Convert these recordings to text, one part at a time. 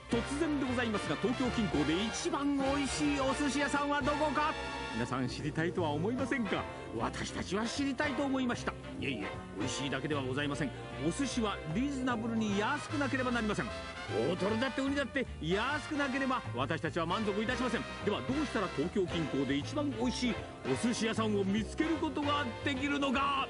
突然でございますが、東京近郊で一番おいしいお寿司屋さんはどこか。皆さん知りたいとは思いませんか。私たちは知りたいと思いました。いえいえ、美味しいだけではございません。お寿司はリーズナブルに安くなければなりません。大トロだってウニだって安くなければ私たちは満足いたしません。ではどうしたら東京近郊で一番美味しいお寿司屋さんを見つけることができるのか。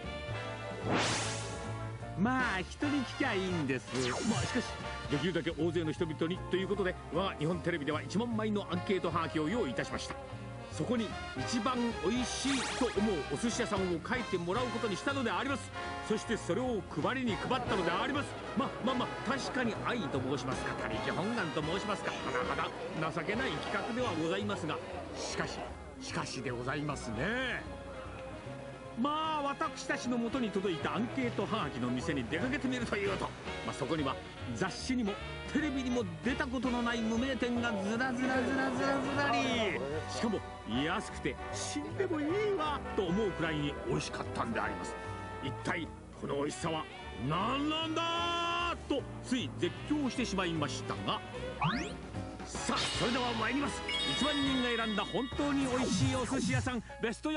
まあ人に聞きゃいいんです。まあしかしできるだけ大勢の人々にということで、我が日本テレビでは1万枚のアンケートはがきを用意いたしました。そこに一番おいしいと思うお寿司屋さんを書いてもらうことにしたのであります。そしてそれを配りに配ったのであります。まあ確かに愛と申しますか、他力本願と申しますか、甚だ情けない企画ではございますが、しかしでございますね。まあ私たちの元に届いたアンケートはがきの店に出かけてみるというと、そこには雑誌にもテレビにも出たことのない無名店がずらり、しかも安くて死んでもいいわと思うくらいに美味しかったんであります。一体この美味しさは何なんだとつい絶叫してしまいましたが、さあそれでは参ります。1万人が選んだ本当に美味しいお寿司屋さんベスト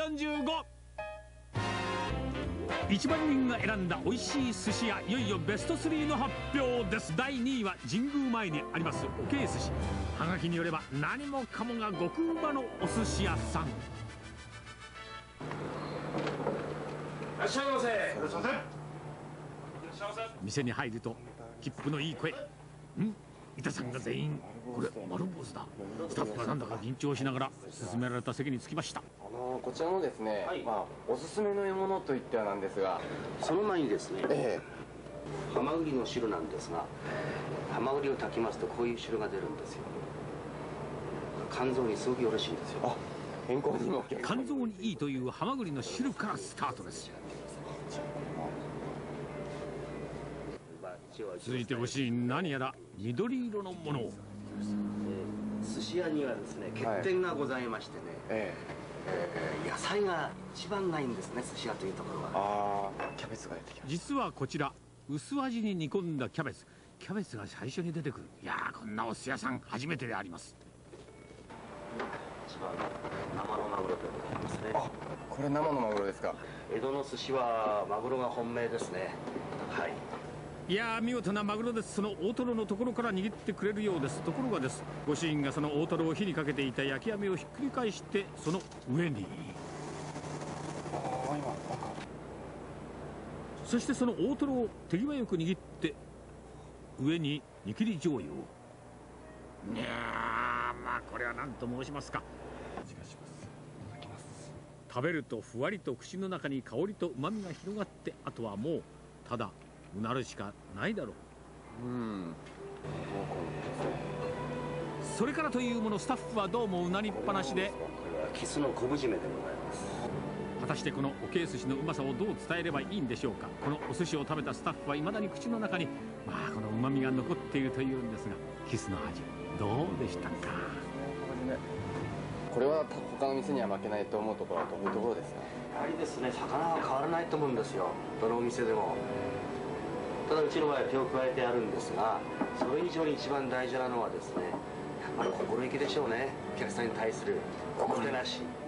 45。1万人が選んだ美味しい寿司屋、いよいよベスト3の発表です。第2位は神宮前にありますおけい寿司。はがきによれば何もかもが極うまのお寿司屋さん。いらっしゃいませ。いらっしゃいませ。店に入ると切符のいい声。板さんが全員これ丸坊主だ。スタッフはなんだか緊張しながら勧められた席に着きました。 こちらのですね、おすすめの獲物といってはなんですが、 その前にですね、ハマグリの汁なんですが、ハマグリを炊きますとこういう汁が出るんですよ。肝臓にすごくよろしいんですよ。 健康にも肝臓にいいというハマグリの汁からスタートです。続いてほしい何やら緑色のものを。 寿司屋にはですね欠点がございましてね、野菜が一番ないんですね、寿司屋というところは。 キャベツが出てきました。 実はこちら薄味に煮込んだキャベツが最初に出てくる。いやー、こんなお寿司屋さん初めてであります。 一番生のマグロでございますね。 これ生のマグロですか。 江戸の寿司はマグロが本命ですね。 いやー、見事なマグロです。その大トロのところから握ってくれるようです。ところがです、ご主人がその大トロを火にかけていた焼き網をひっくり返してその上に、そしてその大トロを手際よく握って上に煮切り醤油を。いやー、これは何と申しますか。食べるとふわりと口の中に香りとうまみが広がって、あとはもうただうなるしかないだろう。それからというもの、スタッフはどうもうなりっぱなしで、 これはキスの昆布締めでございます。 果たしてこのおけい寿司のうまさをどう伝えればいいんでしょうか。このお寿司を食べたスタッフはいまだに口の中にこのうまみが残っているというんですが、キスの味どうでしたか。 これは他の店には負けないと思うところはどういうところですか。 やはりですね、魚は変わらないと思うんですよ、どのお店でも。ただうちの場合は手を加えてあるんですが、それ以上に一番大事なのはですね、やっぱり心意気でしょうね。お客さんに対するおもてなし。